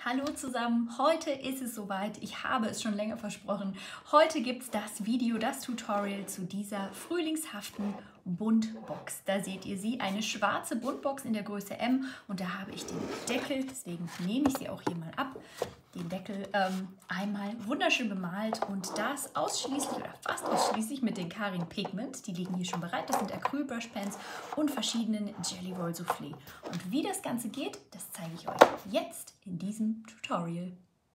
Hallo zusammen, heute ist es soweit, ich habe es schon länger versprochen. Heute gibt es das Video, das Tutorial zu dieser frühlingshaften Buntbox. Da seht ihr sie, eine schwarze Buntbox in der Größe M und da habe ich den Deckel, deswegen nehme ich sie auch hier mal ab, den Deckel einmal wunderschön bemalt und das ausschließlich oder fast ausschließlich mit den Karin Pigment. Die liegen hier schon bereit, das sind Acryl Brush Pens und verschiedenen Jelly Roll Soufflé. Und wie das Ganze geht, das zeige ich euch jetzt in diesem Tutorial.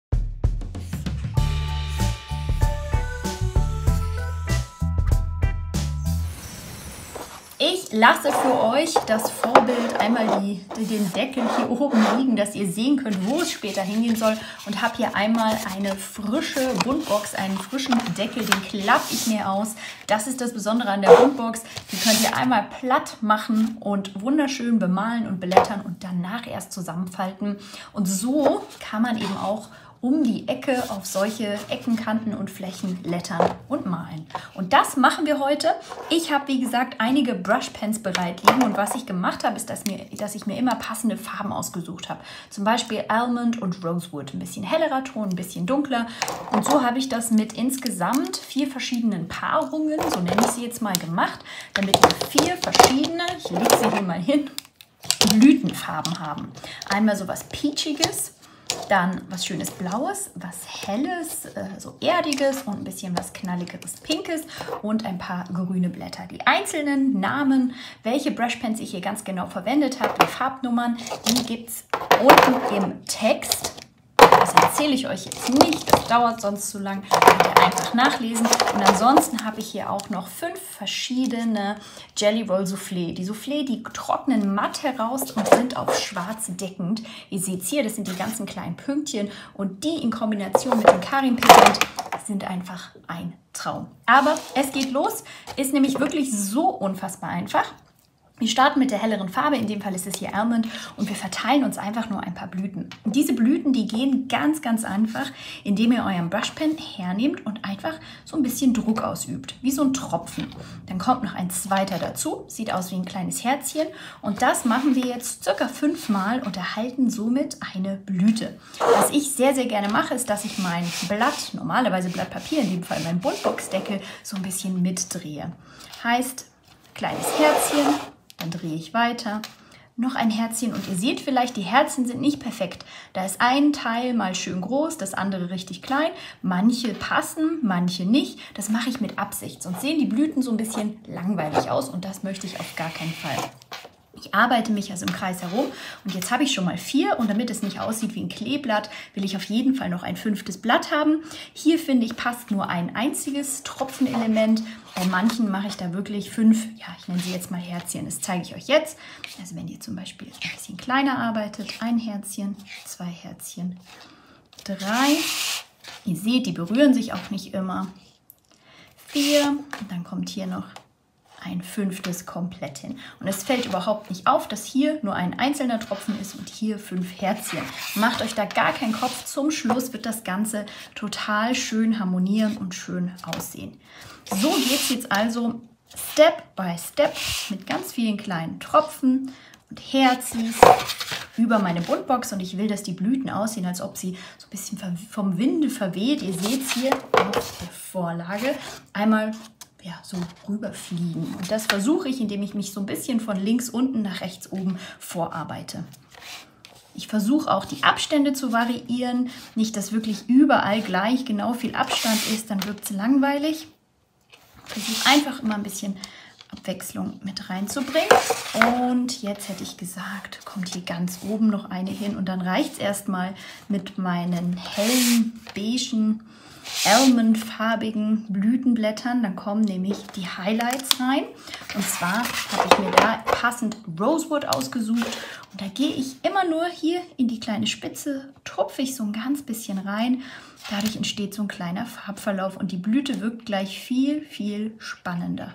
Ich lasse für euch das Vorbild einmal den Deckel hier oben liegen, dass ihr sehen könnt, wo es später hingehen soll. Und habe hier einmal eine frische Buntbox, einen frischen Deckel, den klappe ich mir aus. Das ist das Besondere an der Buntbox. Die könnt ihr einmal platt machen und wunderschön bemalen und belettern und danach erst zusammenfalten. Und so kann man eben auch um die Ecke auf solche Ecken, Kanten und Flächen lettern und malen. Und das machen wir heute. Ich habe, wie gesagt, einige Brushpens bereit liegen und was ich gemacht habe, ist, dass ich mir immer passende Farben ausgesucht habe. Zum Beispiel Almond und Rosewood. Ein bisschen hellerer Ton, ein bisschen dunkler. Und so habe ich das mit insgesamt 4 verschiedenen Paarungen, so nenne ich sie jetzt mal, gemacht, damit wir 4 verschiedene, ich lege sie hier mal hin, Blütenfarben haben. Einmal so was Peachiges, dann was schönes Blaues, was Helles, so Erdiges und ein bisschen was Knalligeres Pinkes und ein paar grüne Blätter. Die einzelnen Namen, welche Brushpens ich hier ganz genau verwendet habe, die Farbnummern, die gibt es unten im Text. Das erzähle ich euch jetzt nicht, das dauert sonst zu lang, könnt ihr einfach nachlesen. Und ansonsten habe ich hier auch noch 5 verschiedene Jelly Roll Soufflé. Die Soufflé, die trocknen matt heraus und sind auf schwarz deckend. Ihr seht es hier, das sind die ganzen kleinen Pünktchen und die in Kombination mit dem Karin Pigment sind einfach ein Traum. Aber es geht los, ist nämlich wirklich so unfassbar einfach. Wir starten mit der helleren Farbe, in dem Fall ist es hier Almond und wir verteilen uns einfach nur ein paar Blüten. Und diese Blüten, die gehen ganz, ganz einfach, indem ihr euren Brushpen hernehmt und einfach so ein bisschen Druck ausübt, wie so ein Tropfen. Dann kommt noch ein zweiter dazu, sieht aus wie ein kleines Herzchen und das machen wir jetzt circa 5 Mal und erhalten somit eine Blüte. Was ich sehr, sehr gerne mache, ist, dass ich mein Blatt, normalerweise Blatt Papier, in dem Fall mein Buntbox-Deckel, so ein bisschen mitdrehe. Heißt, kleines Herzchen. Dann drehe ich weiter, noch ein Herzchen und ihr seht vielleicht, die Herzen sind nicht perfekt. Da ist ein Teil mal schön groß, das andere richtig klein. Manche passen, manche nicht. Das mache ich mit Absicht, sonst sehen die Blüten so ein bisschen langweilig aus und das möchte ich auf gar keinen Fall. Ich arbeite mich also im Kreis herum und jetzt habe ich schon mal 4 und damit es nicht aussieht wie ein Kleeblatt, will ich auf jeden Fall noch ein 5. Blatt haben. Hier finde ich passt nur ein einziges Tropfenelement. Bei manchen mache ich da wirklich 5, ja ich nenne sie jetzt mal Herzchen, das zeige ich euch jetzt. Also wenn ihr zum Beispiel ein bisschen kleiner arbeitet, ein Herzchen, 2 Herzchen, 3, ihr seht, die berühren sich auch nicht immer, 4 und dann kommt hier noch ein 5. komplett hin. Und es fällt überhaupt nicht auf, dass hier nur ein einzelner Tropfen ist und hier 5 Herzchen. Macht euch da gar keinen Kopf. Zum Schluss wird das Ganze total schön harmonieren und schön aussehen. So geht es jetzt also Step by Step mit ganz vielen kleinen Tropfen und Herzis über meine Buntbox und ich will, dass die Blüten aussehen, als ob sie so ein bisschen vom Winde verweht. Ihr seht es hier auf der Vorlage. Einmal ja, so rüberfliegen. Und das versuche ich, indem ich mich so ein bisschen von links unten nach rechts oben vorarbeite. Ich versuche auch die Abstände zu variieren. Nicht, dass wirklich überall gleich genau viel Abstand ist, dann wirkt es langweilig. Ich versuche einfach immer ein bisschen Abwechslung mit reinzubringen. Und jetzt hätte ich gesagt, kommt hier ganz oben noch eine hin. Und dann reicht es erstmal mit meinen hellen, beigen, almondfarbigen Blütenblättern, dann kommen nämlich die Highlights rein. Und zwar habe ich mir da passend Rosewood ausgesucht. Und da gehe ich immer nur hier in die kleine Spitze, tupfe ich so ein ganz bisschen rein. Dadurch entsteht so ein kleiner Farbverlauf und die Blüte wirkt gleich viel, viel spannender.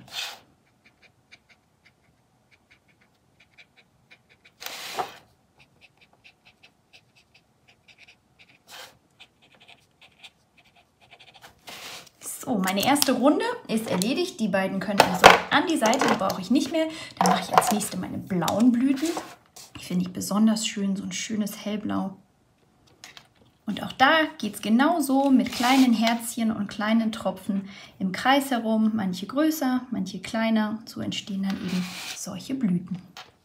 So, meine erste Runde ist erledigt. Die beiden können also an die Seite, die brauche ich nicht mehr. Dann mache ich als nächstes meine blauen Blüten. Die finde ich besonders schön, so ein schönes Hellblau. da geht es genauso mit kleinen Herzchen und kleinen Tropfen im Kreis herum, manche größer, manche kleiner. So entstehen dann eben solche Blüten.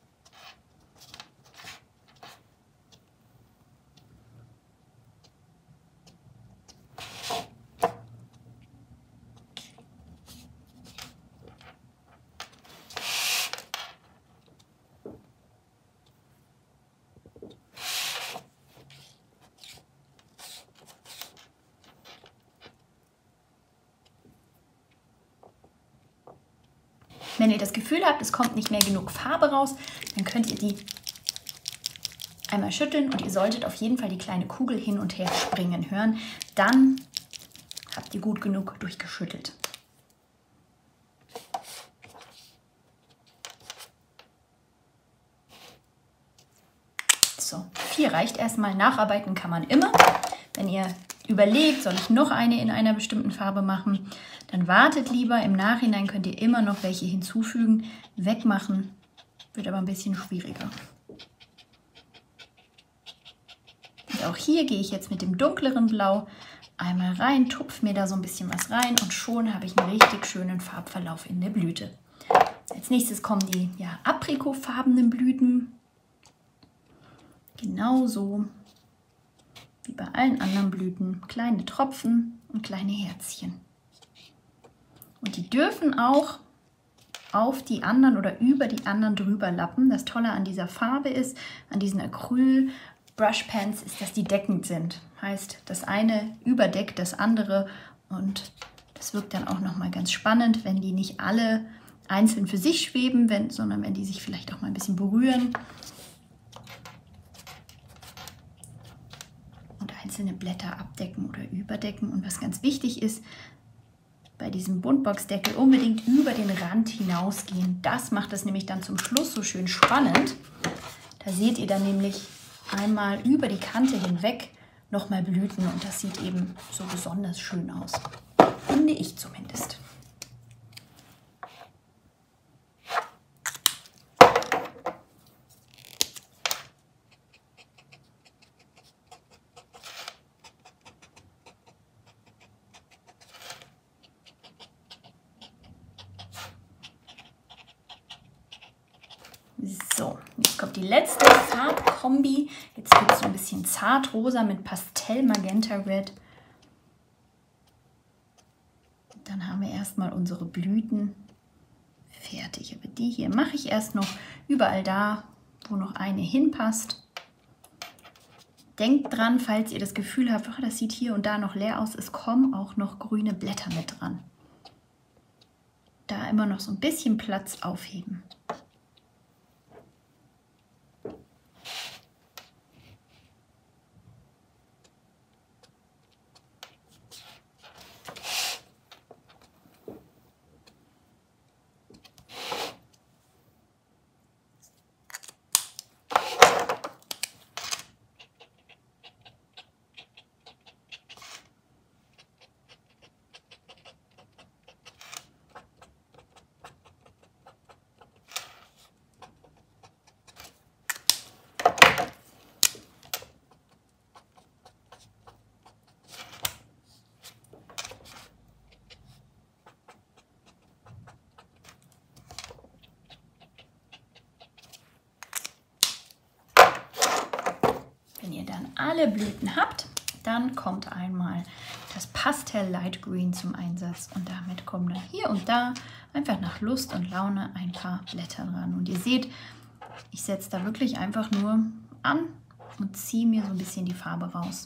Wenn ihr das Gefühl habt, es kommt nicht mehr genug Farbe raus, dann könnt ihr die einmal schütteln und ihr solltet auf jeden Fall die kleine Kugel hin und her springen hören. Dann habt ihr gut genug durchgeschüttelt. So, 4 reicht erstmal. Nacharbeiten kann man immer. Wenn ihr überlegt, soll ich noch eine in einer bestimmten Farbe machen, dann wartet lieber. Im Nachhinein könnt ihr immer noch welche hinzufügen. Wegmachen wird aber ein bisschen schwieriger. Und auch hier gehe ich jetzt mit dem dunkleren Blau einmal rein, tupfe mir da so ein bisschen was rein und schon habe ich einen richtig schönen Farbverlauf in der Blüte. Als nächstes kommen die aprikotfarbenen Blüten. Genauso wie bei allen anderen Blüten. Kleine Tropfen und kleine Herzchen. Und die dürfen auch auf die anderen oder über die anderen drüber lappen. Das Tolle an dieser Farbe ist, an diesen Acryl-Brushpens, ist, dass die deckend sind. Heißt, das eine überdeckt das andere und das wirkt dann auch nochmal ganz spannend, wenn die nicht alle einzeln für sich schweben, sondern wenn die sich vielleicht auch mal ein bisschen berühren. Und einzelne Blätter abdecken oder überdecken. Und was ganz wichtig ist, bei diesem Buntboxdeckel unbedingt über den Rand hinausgehen. Das macht es nämlich dann zum Schluss so schön spannend. Da seht ihr dann nämlich einmal über die Kante hinweg nochmal Blüten und das sieht eben so besonders schön aus. Finde ich zumindest. So, jetzt kommt die letzte Farbkombi. Jetzt gibt es so ein bisschen Zartrosa mit Pastell-Magenta Red. Dann haben wir erstmal unsere Blüten fertig. Aber die hier mache ich erst noch überall da, wo noch eine hinpasst. Denkt dran, falls ihr das Gefühl habt, oh, das sieht hier und da noch leer aus, es kommen auch noch grüne Blätter mit dran. Da immer noch so ein bisschen Platz aufheben. Wenn ihr dann alle Blüten habt, dann kommt einmal das Pastell Light Green zum Einsatz und damit kommen dann hier und da einfach nach Lust und Laune ein paar Blätter dran. Und ihr seht, ich setze da wirklich einfach nur an und ziehe mir so ein bisschen die Farbe raus.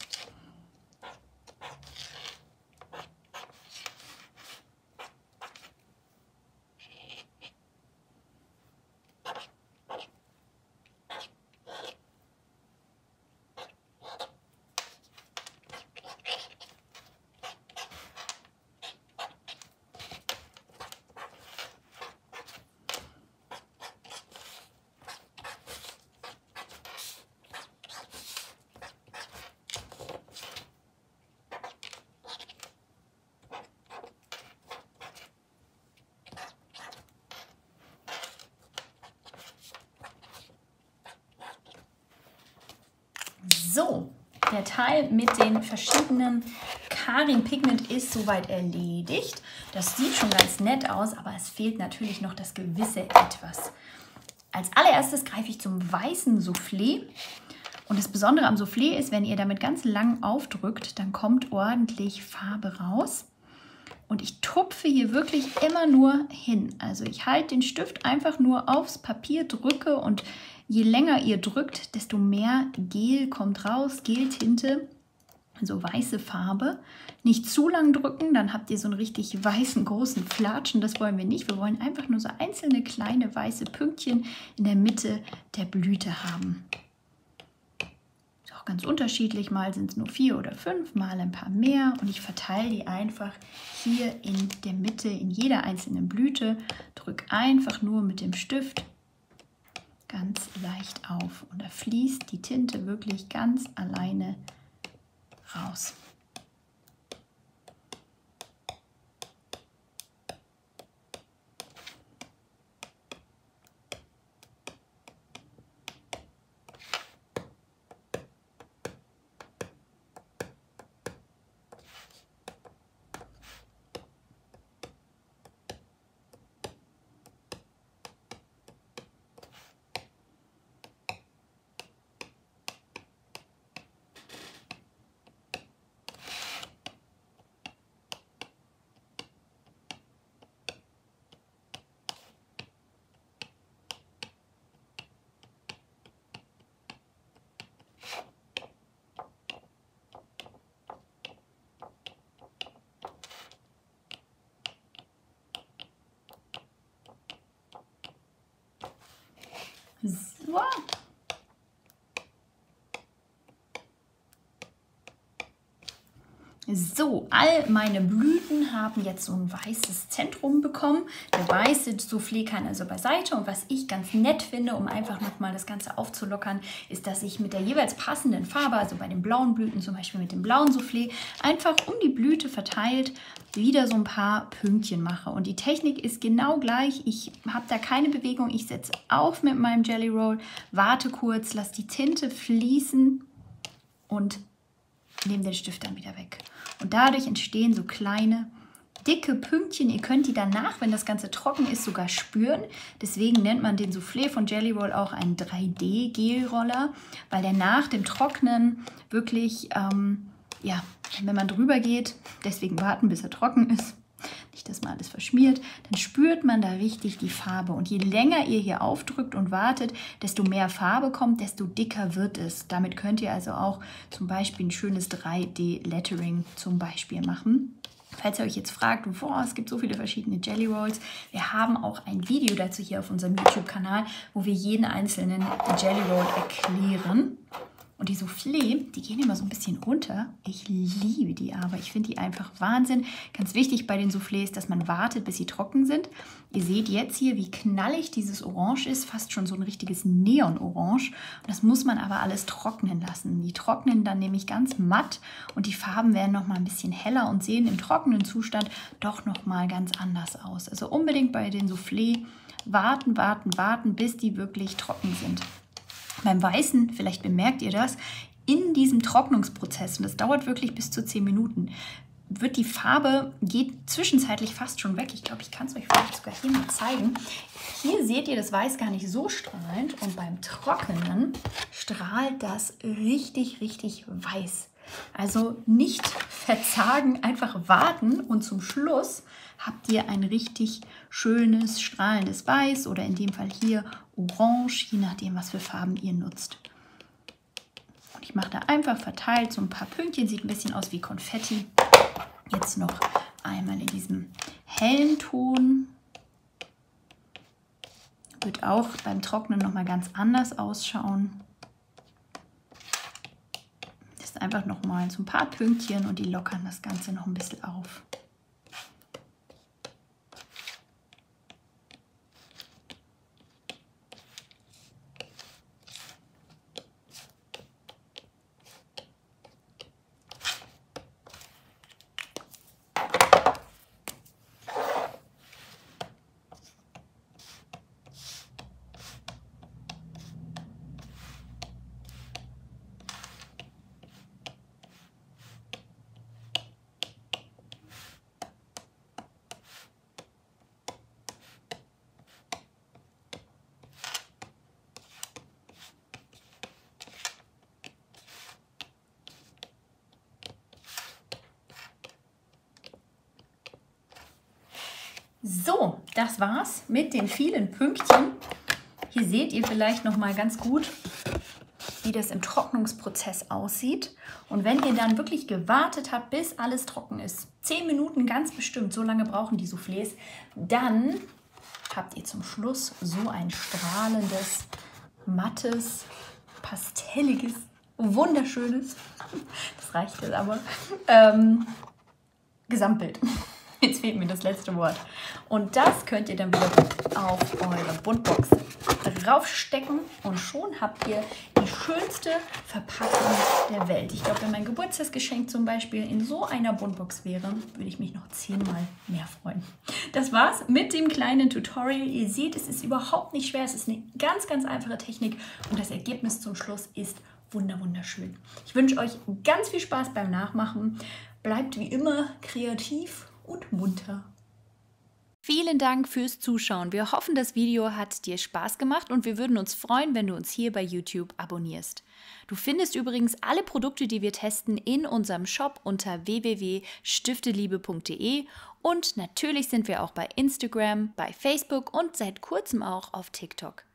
So, der der Teil mit den verschiedenen Karin Pigment ist soweit erledigt. Das sieht schon ganz nett aus, aber es fehlt natürlich noch das gewisse Etwas. Als allererstes greife ich zum weißen Soufflé. Und das Besondere am Soufflé ist, wenn ihr damit ganz lang aufdrückt, dann kommt ordentlich Farbe raus. Und ich tupfe hier wirklich immer nur hin. Also ich halte den Stift einfach nur aufs Papier, drücke und je länger ihr drückt, desto mehr Gel kommt raus, Geltinte, also weiße Farbe. Nicht zu lang drücken, dann habt ihr so einen richtig weißen, großen Flatschen. Das wollen wir nicht. Wir wollen einfach nur so einzelne kleine weiße Pünktchen in der Mitte der Blüte haben. Ganz unterschiedlich, mal sind es nur 4 oder 5, mal ein paar mehr und ich verteile die einfach hier in der Mitte in jeder einzelnen Blüte, drücke einfach nur mit dem Stift ganz leicht auf und da fließt die Tinte wirklich ganz alleine raus. So. So, all meine Blüten haben jetzt so ein weißes Zentrum bekommen. Der weiße Soufflé kann also beiseite. Und was ich ganz nett finde, um einfach nochmal das Ganze aufzulockern, ist, dass ich mit der jeweils passenden Farbe, also bei den blauen Blüten zum Beispiel mit dem blauen Soufflé, einfach um die Blüte verteilt wieder so ein paar Pünktchen mache. Und die Technik ist genau gleich. Ich habe da keine Bewegung. Ich setze auf mit meinem Jelly Roll, warte kurz, lasse die Tinte fließen und nehme den Stift dann wieder weg. Und dadurch entstehen so kleine, dicke Pünktchen. Ihr könnt die danach, wenn das Ganze trocken ist, sogar spüren. Deswegen nennt man den Soufflé von Jelly Roll auch einen 3D-Gelroller, weil der nach dem Trocknen wirklich, ja, wenn man drüber geht, deswegen warten, bis er trocken ist, nicht, dass man alles verschmiert, dann spürt man da richtig die Farbe. Und je länger ihr hier aufdrückt und wartet, desto mehr Farbe kommt, desto dicker wird es. Damit könnt ihr also auch zum Beispiel ein schönes 3D-Lettering zum Beispiel machen. Falls ihr euch jetzt fragt, boah, es gibt so viele verschiedene Jelly Rolls, wir haben auch ein Video dazu hier auf unserem YouTube-Kanal, wo wir jeden einzelnen Jelly Roll erklären. Und die Soufflé, die gehen immer so ein bisschen runter. Ich liebe die aber. Ich finde die einfach Wahnsinn. Ganz wichtig bei den Soufflés, dass man wartet, bis sie trocken sind. Ihr seht jetzt hier, wie knallig dieses Orange ist. Fast schon so ein richtiges Neon-Orange. Und das muss man aber alles trocknen lassen. Die trocknen dann nämlich ganz matt und die Farben werden noch mal ein bisschen heller und sehen im trockenen Zustand doch noch mal ganz anders aus. Also unbedingt bei den Soufflé warten, warten, warten, bis die wirklich trocken sind. Beim Weißen, vielleicht bemerkt ihr das, in diesem Trocknungsprozess, und das dauert wirklich bis zu 10 Minuten, wird die Farbe, geht zwischenzeitlich fast schon weg. Ich glaube, ich kann es euch vielleicht sogar hier mal zeigen. Hier seht ihr das Weiß gar nicht so strahlend und beim Trockenen strahlt das richtig, richtig weiß. Also nicht verzagen, einfach warten und zum Schluss habt ihr ein richtig schönes, strahlendes Weiß oder in dem Fall hier Orange, je nachdem, was für Farben ihr nutzt. Und ich mache da einfach verteilt so ein paar Pünktchen, sieht ein bisschen aus wie Konfetti. Jetzt noch einmal in diesem hellen Ton. Wird auch beim Trocknen nochmal ganz anders ausschauen. Das ist einfach nochmal so ein paar Pünktchen und die lockern das Ganze noch ein bisschen auf. So, das war's mit den vielen Pünktchen. Hier seht ihr vielleicht noch mal ganz gut, wie das im Trocknungsprozess aussieht. Und wenn ihr dann wirklich gewartet habt, bis alles trocken ist, 10 Minuten ganz bestimmt, so lange brauchen die Soufflés, dann habt ihr zum Schluss so ein strahlendes, mattes, pastelliges, wunderschönes, das reicht jetzt aber, Gesamtbild. Jetzt fehlt mir das letzte Wort. Und das könnt ihr dann wieder auf eure Buntbox draufstecken und schon habt ihr die schönste Verpackung der Welt. Ich glaube, wenn mein Geburtstagsgeschenk zum Beispiel in so einer Buntbox wäre, würde ich mich noch 10-mal mehr freuen. Das war's mit dem kleinen Tutorial. Ihr seht, es ist überhaupt nicht schwer. Es ist eine ganz, ganz einfache Technik und das Ergebnis zum Schluss ist wunderschön. Ich wünsche euch ganz viel Spaß beim Nachmachen. Bleibt wie immer kreativ und munter. Vielen Dank fürs Zuschauen. Wir hoffen, das Video hat dir Spaß gemacht und wir würden uns freuen, wenn du uns hier bei YouTube abonnierst. Du findest übrigens alle Produkte, die wir testen, in unserem Shop unter www.stifteliebe.de und natürlich sind wir auch bei Instagram, bei Facebook und seit kurzem auch auf TikTok.